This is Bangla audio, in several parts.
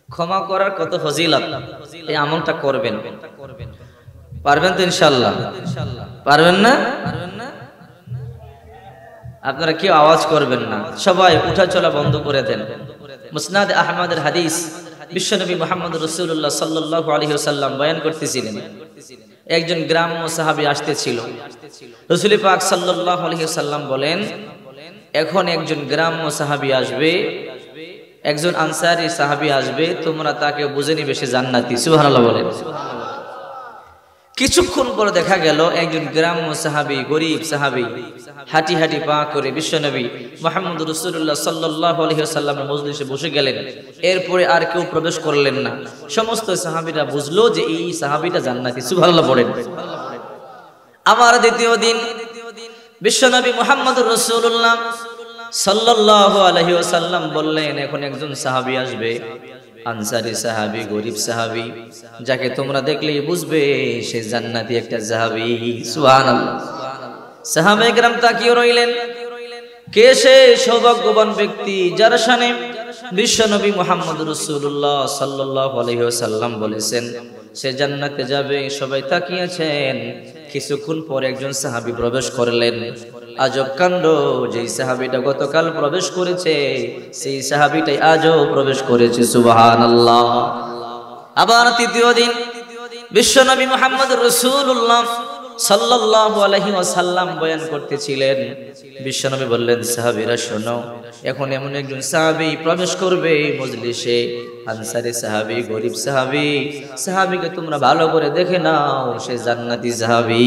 ক্ষমা করার কত ফজিলত, এই আমলটা করবেন। পারবেন তো ইনশাআল্লাহ? পারবেন না? আপনারা কেউ আওয়াজ করবেন না, সবাই উঠা চলা বন্ধ করে দেন। মুসনাদ আহমদের হাদিস, বিশ্বনবী মুহাম্মদ রাসূলুল্লাহ সাল্লাল্লাহু আলাইহি ওয়াসাল্লাম বয়ান করতেছিলেন, একজন গ্রাম্য সাহাবী আসতেছিল। রাসূল পাক সাল্লাল্লাহু আলাইহি ওয়াসাল্লাম বলেন, এখন একজন গ্রাম্য সাহাবী আসবে, একজন আনসারী সাহাবী আসবে, তোমরা তাকে বুঝে নিবে সে জান্নাতি। সুবহানাল্লাহ বলেন। কিছুক্ষণ পর দেখা গেল একজন গ্রাম্য সাহাবী, গরীব সাহাবী হাঁটি হাঁটি পা করে বিশ্বনবী মুহাম্মদ রাসূলুল্লাহ সাল্লাল্লাহু আলাইহি ওয়াসাল্লামের মজলিসে বসে গেলেন। এরপরে আর কেউ প্রবেশ করলেন না। সমস্ত সাহাবীরা বুঝলো যে এই সাহাবীটা জান্নাতি। সুবহানাল্লাহ বলেন। আবার দ্বিতীয় দিন বিশ্বনবী মুহাম্মদ রাসূলুল্লাহ সাল্লাল্লাহু আলাইহি ওয়াসাল্লাম বললেন, এখন একজন সাহাবী আসবে, আনসারী সাহাবী, গরীব সাহাবী, যাকে তোমরা দেখলেই বুঝবে সে জান্নাতি একটা সাহাবী। সুবহানাল্লাহ। সাহাবায়ে কেরাম তাকিয়ে রইলেন, কে সে সৌভাগ্যবান ব্যক্তি যার শানে বিশ্বনবী মুহাম্মদ রাসূলুল্লাহ সাল্লাল্লাহু আলাইহি ওয়াসাল্লাম বলেছেন সে জান্নাতে যাবে। সবাই তাকিয়েছেন। কিছুক্ষণ পর একজন সাহাবী প্রবেশ করলেন। আজব কাণ্ড, যেই সাহাবীটা গতকাল প্রবেশ করেছে সেই সাহাবীটাই আজও প্রবেশ করেছে। সুবহানাল্লাহ। আবার তৃতীয় দিন বিশ্বনবী মুহাম্মদ রাসূলুল্লাহ সাল্লাল্লাহু আলাইহি ওয়াসাল্লাম বয়ান করতেছিলেন। বিশ্বনবী বললেন, সাহাবীরা শোনো, এখন এমন একজন সাহাবী প্রবেশ করবে মজলিসে, আনসারী সাহাবী, গরীব সাহাবী, সাহাবীকে তোমরা ভালো করে দেখে নাও, সে জান্নাতি সাহাবী।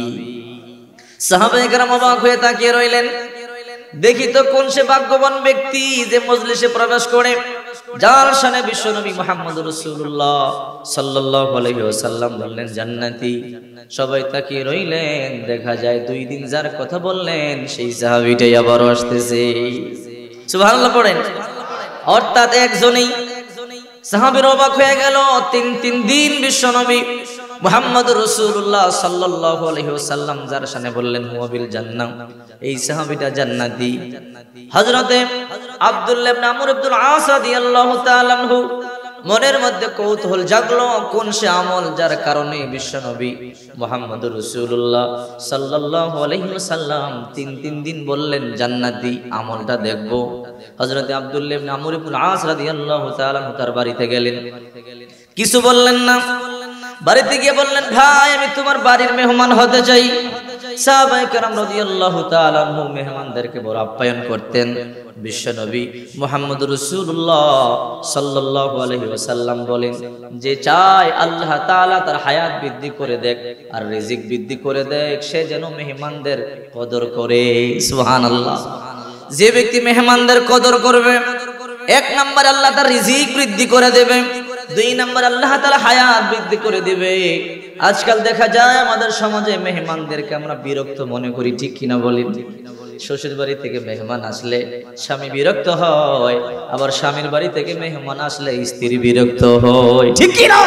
সাহাবায়ে কেরাম অবাক হয়ে তাকিয়ে রইলেন, দেখি তো কোন সে ভাগ্যবান ব্যক্তি যে মজলিসে প্রবেশ করে, যার শানে বিশ্বনবী মুহাম্মদ রাসূলুল্লাহ সাল্লাল্লাহু আলাইহি ওয়াসাল্লাম বললেন জান্নাতি। সবাই তাকিয়ে রইলেন, দেখা যায় 2 দিন যার কথা বললেন সেই সাহাবীটাই আবার আসতেছে। সুবহানাল্লাহ পড়েন। অর্থাৎ একজনই। সাহাবীরা অবাক হয়ে গেল। 3 দিন বিশ্বনবী মুহাম্মদ রাসূলুল্লাহ সাল্লাল্লাহু আলাইহি ওয়াসাল্লাম যার শানে বললেন হুয়া বিল জান্নাহ, এই সাহাবীটা জান্নাতি। হযরতে আব্দুল্লাহ ইবনে আমর ইবনুল আস রাদিয়াল্লাহু তাআলা আনহু মনের মধ্যে কৌতূহল জাগলো, কোন সে আমল যার কারণে বিশ্বনবী মুহাম্মদ রাসূলুল্লাহ সাল্লাল্লাহু আলাইহি ওয়াসাল্লাম 3 দিন বললেন জান্নাতি, আমলটা দেখব। হযরতে আব্দুল্লাহ ইবনে আমর ইবনুল আস রাদিয়াল্লাহু তাআলা আনহু তার বাড়িতে গেলেন, কিছু বললেন না। বাড়িতে গিয়ে বললেন, ভাই আমি তোমার বাড়ির মেহমান হতে চাই। সাহাবায়ে কেরাম রাদিয়াল্লাহু তাআলা আনহু মেহমানদেরকে বড় আপ্যায়ন করতেন। বিশ্বনবী মুহাম্মদ রাসূলুল্লাহ সাল্লাল্লাহু আলাইহি ওয়াসাল্লাম বলেন, যে চায় আল্লাহ তাআলা তার হায়াত বৃদ্ধি করে দেখ আর রিজিক বৃদ্ধি করে দেখ, সে যেন মেহমানদের কদর করে। সুবহানাল্লাহ। যে ব্যক্তি মেহমানদের কদর করবে, 1 নম্বরে আল্লাহ তার রিজিক বৃদ্ধি করে দেবে, 2 নম্বর আল্লাহ তাআলা হায়াত বৃদ্ধি করে দিবে। আজকাল দেখা যায় আমাদের সমাজে মেহমানদেরকে আমরা বিরক্ত মনে করি, ঠিক কিনা বলেন? শ্বশুর বাড়ি থেকে মেহমান আসলে স্বামী বিরক্ত হয়, আবার স্বামীর বাড়ি থেকে মেহমান আসলে স্ত্রী বিরক্ত হয়, ঠিক কিনা?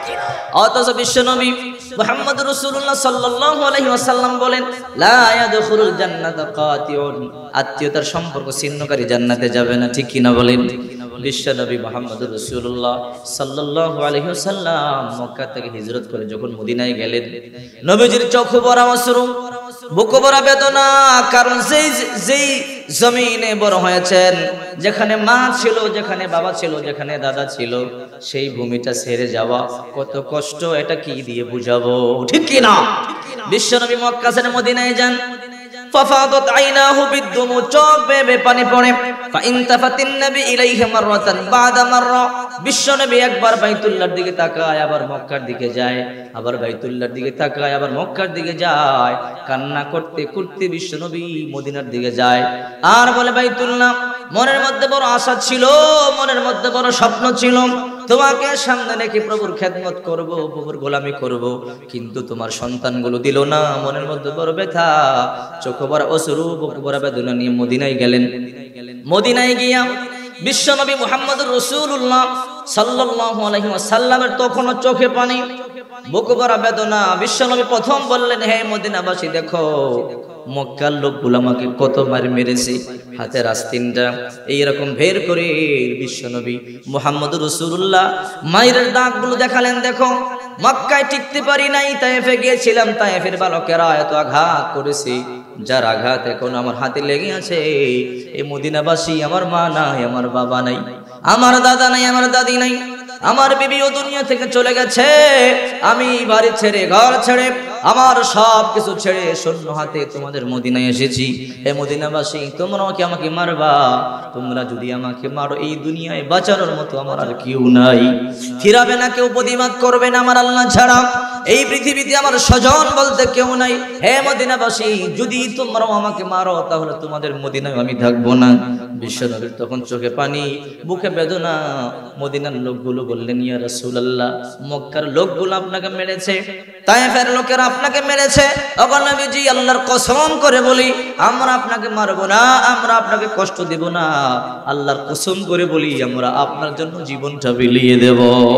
অথচ বিশ্বনবী মুহাম্মদ রাসূলুল্লাহ সাল্লাল্লাহু আলাইহি ওয়াসাল্লাম বলেন, লা ইয়াদখুলুল জান্নাতা কাতিউন, আত্মীয়তার সম্পর্ক ছিন্নকারী জান্নাতে যাবে না, ঠিক কিনা বলেন? বিশ্বনবী মুহাম্মদ রাসূলুল্লাহ সাল্লাল্লাহু আলাইহি ওয়াসাল্লাম মক্কা থেকে হিজরত করে যখন মদিনায় গেলেন, নবীজির চোখ ভরা অশ্রু, বুক ভরা বেদনা, কারণ যেই জমিনে বড় হয়েছেন, যেখানে মা ছিল, যেখানে বাবা ছিল, যেখানে দাদা ছিল, সেই ভূমিটা ছেড়ে যাওয়া কত কষ্ট, এটা কি দিয়ে বুঝাবো, ঠিক কি না? বিশ্বনবী মক্কা ছেড়ে মদিনায় যান। ফাফাদাত আইনাহু বিদ্দুমু, চোখ বেয়ে পানি পড়ে। ফাইনতাফাতিন নবী ইলাইহি মাররাতান বাদা মাররা, বিশ্বনবী একবার বাইতুল্লাহর দিকে তাকায়, আবার মক্কার দিকে যায়, আবার বাইতুল্লাহর দিকে তাকায়, আবার মক্কার দিকে যায়। কান্না করতে করতে বিশ্বনবী মদিনার দিকে যায় আর বলে, বাইতুল্লাহ, মনের মধ্যে বড় আশা ছিল, মনের মধ্যে বড় স্বপ্ন ছিল, তোমাকে সামনে রেখে প্রভুর খেদমত করব, প্রভুর গোলামি করব, কিন্তু তোমার সন্তানগুলো দিল না। মনের মধ্যে বড় ব্যথা, চোখ ভরা অশ্রু, বুক ভরা বেদনা নিয়ে মদিনায় গেলেন। মদিনায় গিয়া বিশ্বনবী মুহাম্মদ রাসূলুল্লাহ সাল্লাল্লাহু আলাইহি ওয়াসাল্লামের তখনও চোখে পানি, বুক ভরা বেদনা। বিশ্বনবী প্রথম বললেন, হে মদিনাবাসী, দেখো মক্কার লোকগুলো আমাকে কত মার মেরেছে, হাতের আস্তিনটা এইরকম বের করে বিশ্বনবী মুহাম্মদুর রাসূলুল্লাহ মায়ের দাগগুলো দেখালেন। দেখো মক্কায় টিকতে পারি নাই, তায়েফে গিয়েছিলাম, তায়েফের বালকেরা এত আঘাত করেছে, যার আঘাত এখন আমার হাতে লেগে আছে। এই মদিনাবাসী, আমার মা নাই, আমার বাবা নাই, আমার দাদা নাই, আমার দাদি নাই, আমার বিবিও দুনিয়া থেকে চলে গেছে। আমি বাড়ি ছেড়ে, ঘর ছেড়ে, আমার সব কিছু ছেড়ে শূন্য হাতে তোমাদের মদিনায় এসেছি। হে মদিনাবাসী, তোমরাও কি আমাকে মারবা? তোমরা যদি আমাকে মারো, এই দুনিয়ায় বাঁচানোর মতো আমার আর কেউ নাই। ফিরাবে না কেউ, প্রতিবাদ করবে না আমার আল্লাহ ছাড়া। এই পৃথিবীতে আমার স্বজন বলতে কেউ নাই। হে মদিনাবাসী, যদি তোমরাও আমাকে মারো, তাহলে তোমাদের মদিনায় আমি থাকবো না। বিশ্বনবীর তখন চোখে পানি, বুকে বেদনা। মদিনার লোকগুলো বললেন, ইয়া রাসূলুল্লাহ, মক্কার লোকগুলো আপনাকে মেরেছে, তায়েফের লোকেরা আপনাকে মেরেছে। ওগো নবীজি, আল্লাহর কসম করে বলি, আমরা আপনাকে মারবো না, আমরা আপনাকে কষ্ট দেব না। আল্লাহর কসম করে বলি, আমরা আপনার জন্য জীবনটা বিলিয়ে দেব।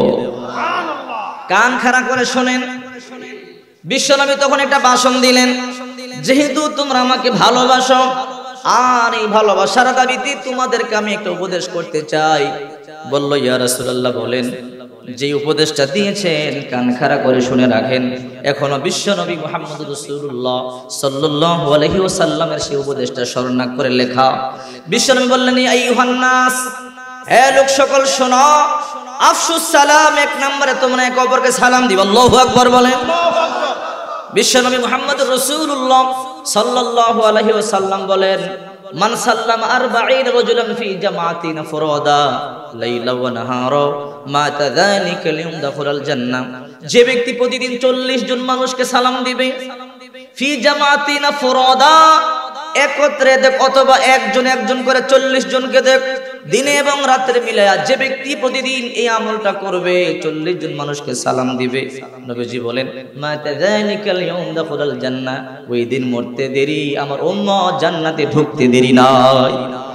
কান খাড়া করে শোনেন, বিশ্বনবী তখন একটা ভাষণ দিলেন। যেহেতু তোমরা আমাকে ভালোবাসো, আর এই ভালোবাসার দাবিতে তোমাদেরকে আমি একটা উপদেশ করতে চাই। বলল, ইয়া রাসূলুল্লাহ, বলেন। যে উপদেশটা দিয়েছেন কান খাড়া করে শুনে রাখেন। এখনো বিশ্বনবী মুহাম্মদুর রাসূলুল্লাহ সাল্লাল্লাহু আলাইহি ওয়াসাল্লামের সেই উপদেশটা স্মরণ করে লেখা। বিশ্বনবী বললেন, ইয়া আইয়ুহান নাস, হে লোক সকল শোনো, আফসুস সালাম, এক নম্বরে তোমরা একে অপরকে সালাম দিবা। আল্লাহু আকবার বলেন। বিশ্বনবী মুহাম্মদুর রাসূলুল্লাহ সাল্লাল্লাহু আলাইহি ওয়াসাল্লাম বলেন, মান সাল্লামা 40 রাজুলান ফি জামাতিন ফুরাদা লাইলা ওয়া নাহারা মা তাযালিকা লিয়াদখুলাল জান্নাহ। যে ব্যক্তি প্রতিদিন 40 জন মানুষকে সালাম দিবে, ফি জামাতিন ফুরাদা, একত্রে দেখ, অথবা একজন একজন করে 40 জনকে দেখ, দিনে এবং রাতে মিলায়া যে ব্যক্তি প্রতিদিন এই আমলটা করবে, 40 জন মানুষকে সালাম দিবে, নবীজি বলেন, মা তাযালিকাল ইয়াদখুলাল জান্নাহ, ওই দিন মরতে দেরি, আমার উম্মত জান্নাতে ঢুকতে দেরি নাই।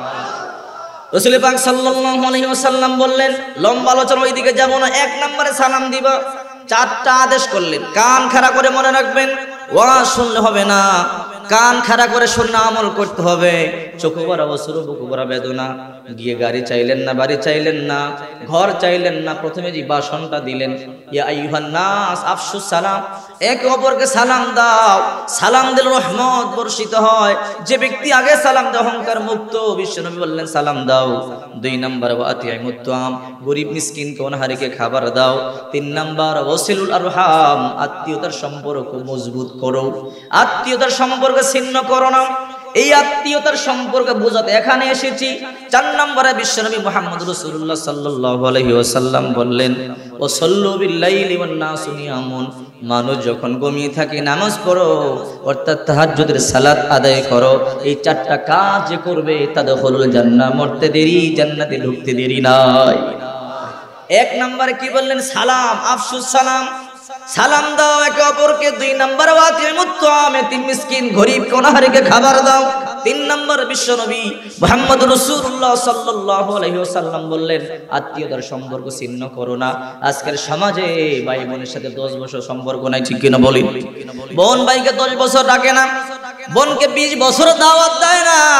রাসূল পাক সাল্লাল্লাহু আলাইহি ওয়াসাল্লাম বললেন, লম্বা আলোচনা ওইদিকে যাব না, এক নম্বরে সালাম দিবা। 4টা আদেশ করলেন, কান খাড়া করে মনে রাখবেন, ওয়াজ শুনলে হবে না, কান খাড়া করে শুনে আমল করতে হবে। চোখে ভরা অশ্রু, বুকে ভরা বেদনা, গিয়ে গাড়ি চাইলেন না, বাড়ি চাইলেন না, ঘর চাইলেন না, প্রথমে যে ভাষণটা দিলেন, ইয়া আইয়ুহান নাস আফসুস সালাম, একে অপরকে সালাম দাও। সালাম দিলে রহমত বর্ষিত হয়। যে ব্যক্তি আগে সালাম দেয় অহংকার মুক্ত। বিশ্বনবী বললেন, সালাম দাও। 2 নাম্বার, ওয়া আতিমুত তাআম, গরীব মিসকিনকে অনাহারীকে খাবার দাও। 3 নাম্বার, ওয়াসিলুল আরহাম, আত্মীয়তার সম্পর্ক মজবুত করো, আত্মীয়তার সম্পর্ক ছিন্ন করো না। এই আত্মীয়তার সম্পর্ক বোঝাতে এখানে এসেছি। 4 নম্বরে বিশ্বনবী মুহাম্মদ রাসূলুল্লাহ সাল্লাল্লাহু আলাইহি ওয়াসাল্লাম বললেন, ও সাল্লু বিল লাইলি ওয়ান নাসু নিয়ামুন, মানুষ যখন ঘুমিয়ে থাকে নামাজ পড়ো, অর্থাৎ তাহাজ্জুদের সালাত আদায় করো। এই 4টা কাজ যে করবে, তাদখুলুল জান্নাহ, মরতে দেরি, জান্নাতে ঢুকতে দেরি নাই। 1 নম্বরে কি বললেন? সালাম, আফসুস সালাম, সালাম দাও একে অপরকে। 2 নম্বর, ওয়াতিমুত তাআম, এতিম মিসকিন গরীব অনাহারীকে খাবার দাও। 3 নম্বর, বিশ্বনবী মুহাম্মদ রাসূলুল্লাহ সাল্লাল্লাহু আলাইহি ওয়াসাল্লাম বললেন, আত্মীয়তার সম্পর্ক ছিন্ন করো না। আজকের সমাজে ভাই বোনের সাথে 10 বছর সম্পর্ক নাই, ঠিক কিনা বলি? বোন ভাইকে 10 বছর ডাকে না, বোনকে 20 বছর দাওয়াত দেয় না।